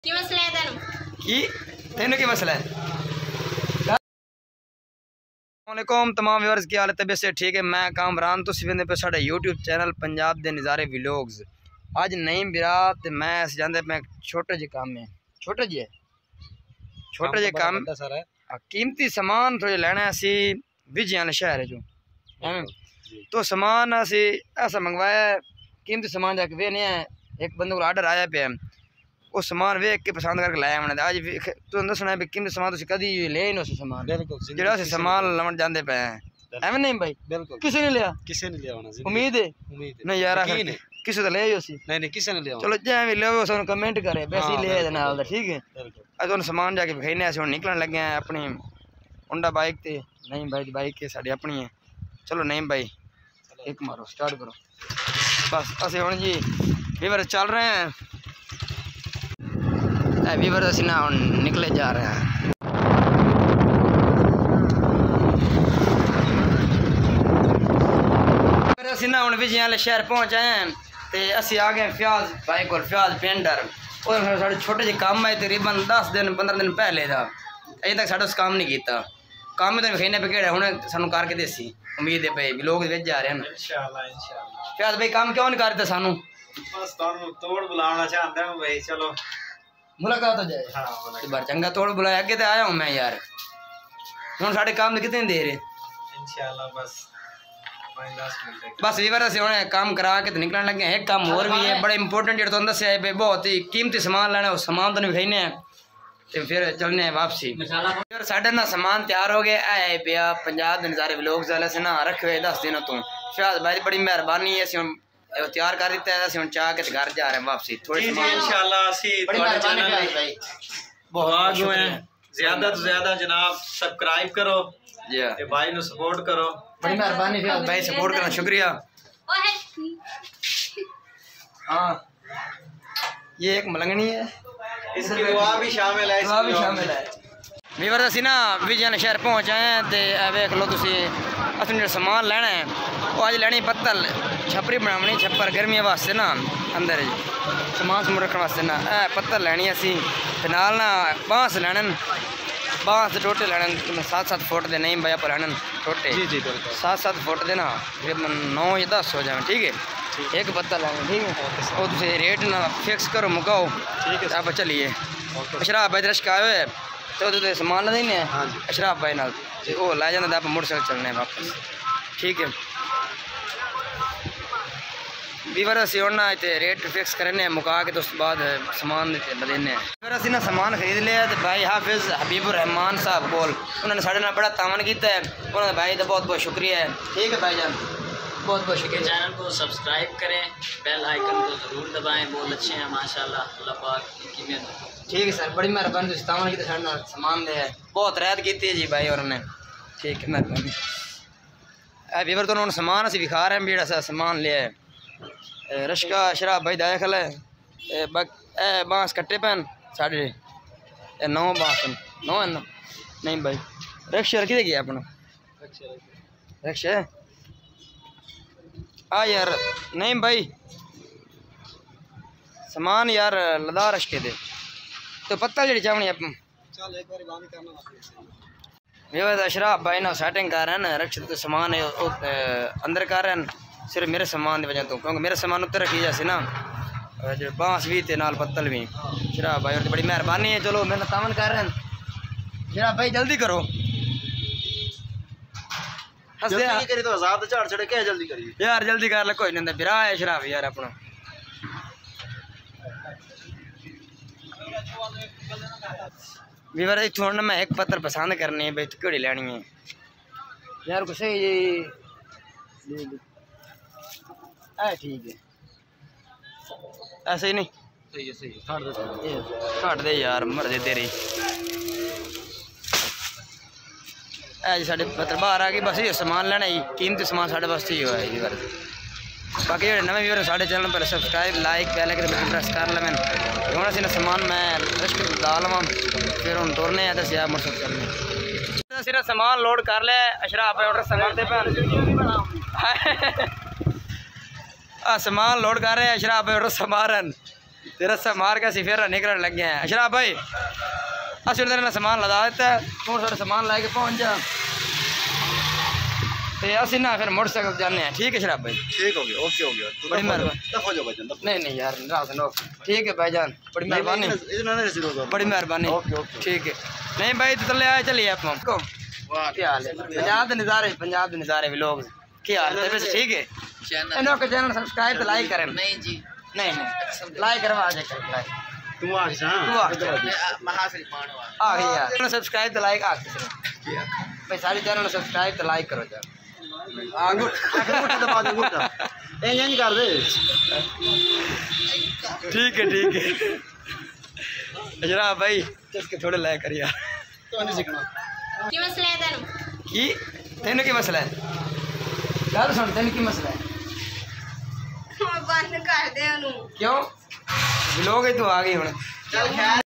की मसला है तेनू की मसला है? वालेकुम तमाम व्यूअर्स की हालत तबीयत से ठीक है। मैं कामरान तुसी वेंदे पे साडा यूट्यूब चैनल पंजाब दे नज़ारे व्लॉग्स। अज नई बिरात मैं जांदे पे छोटे जे काम में छोटे जे काम कीमती सामान थोड़े लेना असी विजय शहर चो तो सामान असी ऐसा मंगवाया कीमती सामान जाके वे नहीं है। एक बंदे को आर्डर आया पे वो सामान वेख के पसंद करके लाया मैंने अज तुम दसना भी कीमती सामान तुम कभी ले ही नहीं सामान जो सामान लवन जाते पे एवं नहीं भाई बिल्कुल किसी ने लिया उम्मीद है नहीं यार किसी तो ले नहीं किसी ने लिया चलो जै भी लो उस कमेंट करे वैसे ले नाल ठीक है। अज उन सामान जाके विखाने अस निकलन लगे हैं अपनी उंडा बाइक ते नहीं भाई बाइक के साड़ी अपनी है। चलो नहीं भाई एक मारो स्टार्ट करो बस अस हम जी वीवर चल रहे हैं वीवर असी ना निकले जा रहे हैं। असी ना हम विजय वाले शहर पहुँच आए हैं तो असी आ गए फ्याज भाई को फ्याज पेंटर और साढ़े छोटे जे काम है तकरीबन 10 दिन 15 दिन पहले का अजे तक साढ़ा उस काम नहीं किया काम तो विखाने पे केड़ा हुणे सानू करके देसी उम्मीद है भाई लोग विच जा रहे हैं इंशाल्लाह इंशाल्लाह। फ्याज भाई काम क्यों नहीं करते सानू बस तुहानू तोड़ बुलाना चाहते हैं भाई चलो मुलाकात हो जाए। हाँ बार चंगा तोड़ बुलाया अगे तो आया हूँ मैं यार हूँ साढ़े काम में कितने दे रहे इंशाल्लाह बस वीवर से उन्हें काम करा के तो निकलने लगे हैं। एक काम और भी है बड़ा इंपॉर्टेंट जो तुम दस है बहुत ही कीमती सामान लेना उस सामान तो नहीं खाने तो फिर चलने वापसी साढ़े ना सामान तैयार हो गया है पिया पंजाब नज़ारे व्लॉग्स वाले से ना रखे हुए 10 दिनों तो शायद भाई बड़ी मेहरबानी है तैयार कर दिता है हम चाह के घर जा रहे हैं वापसी थोड़ी इंशाल्लाह ज्यादा तो ज्यादा जनाब सब्सक्राइब करो जी भाई नु सपोर्ट करो बड़ी मेहरबानी भाई सपोर्ट करना शुक्रिया। हाँ ये एक मलंगनी है इसकी दुआ भी शामिल है वीवर असी ना विजय शहर पहुँच आए हैं तो वेख लो तुसी असं जो सामान लेना है वो अज लेनी पत्तल छपरी बनानी छप्पर गर्मियों वास्ते ना अंदर समान समून रखने वास्ते ना पत्तल लैनी असी नाल ना बांस लैने बांस टोटे लैने 7-7 फुट दे नहीं भाई पर लैने टोटे जी 7-7 फुट दे ना तकरीबन 9 या 10 हो जाए ठीक है। एक पत्तल लैने ठीक है वो तुम रेट ना फिक्स करो मुकाओ ठीक है। आप चलिए अशराफ भाई दर्शक आए हुए तो सामान ला देने अशराफ भाई नाल वो लै जाता आप मोटरसाइकिल चलने वापस ठीक है। वीवर असी उन्ना रेट फिक्स करने मुका के तो उस बाद सामान देने फिर असी ना सामान खरीद लिया तो भाई हाफिज हबीबुर रहमान साहब कोल उन्होंने साढ़े नाल बड़ा तावन किया है उन्होंने भाई का बहुत बहुत शुक्रिया है ठीक है भाईजान बहुत बहुत शुक्रिया। चैनल को सब्सक्राइब करें बेल आइकन को ज़रूर दबाएं बहुत अच्छे हैं माशाल्लाह अल्लाह पाक की मेहरबानी ठीक है सर बड़ी मेहरबानी तावन की साढ़े नाल सामान दे बहुत रायत की है जी भाई और ने ठीक है मेहरबानी। वीवर तो उन्होंने सामान असी विखा रहे हैं भी जो सामान लिया है रश्का शराब भाई दाया खल है बांस कट्टे पैन 9.5 बांस 9 है ना नहीं भाई रक्षा रखी गया अपना रक्षा यार नहीं भाई सामान यार लदा रश्के दे तो पत्ता जी चावनी आप शराब भाई ना सेटिंग कर रहे हैं रक्षा तो सामान अंदर कर रहे हैं सिर्फ मेरे सामान की वजह तो क्योंकि मेरे सामान उत्तर रखी जैसे ना जो बांस भी थे नाल पत्तल भी शराब भाई और बड़ी मेहरबानी है। चलो मेरा तावन कर रहे हैं शराब भाई जल्दी करो जल्दी करी तो आजाद झाड़ चढ़ के जल्दी करिए यार जल्दी कर ले कोई नहीं बिरा है शराब यार अपना वीवर इतों मैं एक पत्तर पसंद करनी है भाई तो केड़ी लैनी है यार कुछ ठीक है ऐसे ही नहीं सही है घट दे यार मर दे तेरी जी साढ़े पत्तर बाहर आ गई बस ये सामान लेना ही कीमती सामान साढ़े वास्ते ही हुआ है जी बाकी जो नवे व्यूअर साढ़े चैनल पर सब्सक्राइब लाइक पहले के बटन प्रेस कर लें हूँ असी सामान मैं रश्के ला लवा फिर हम तुरने हैं तो मोटरसाइकिल चलने सिर्फ सामान लोड कर लिया अशराफ ऑर्डर संभालते पे सामान लोड कर रहे हैं अशराफ ऑर्डर संभालन तेरा सा मार के असी फिर निकलने लग गए हैं। अशराफ भाई असि तेरे सामान लदा देता है, तू सारा सामान लैके पहुँच जा तो असी ना फिर मोटरसाइकिल जाने हैं। ठीक है अशराफ भाई? ठीक हो गया, ओके हो गया। बड़ी मेहरबानी। नहीं यार सुनो, ठीक है भाईजान, बड़ी मेहरबानी, बड़ी मेहरबानी। ठीक है। नहीं भाई तो चले आए, चलिए आप क्या हाल है? पंजाब के नज़ारे व्लॉग क्या हाल है? वैसे ठीक है। इन्हों का चैनल सब्सक्राइब तो लाइक करें। नहीं जी नहीं लाइक करवा दे कर लाइक तू आ यार सब्सक्राइब तो लाइक आ भाई सारे चैनल सब्सक्राइब तो लाइक करो यार। कर दे। ठीक है अजरा भाई इसके थोड़े लाइक कर यार। की मसला है तेन की तेन की मसला है? गल सुन तेन की मसला है? बंद कर दे। क्यों व्लॉग है तू आ गई हुण?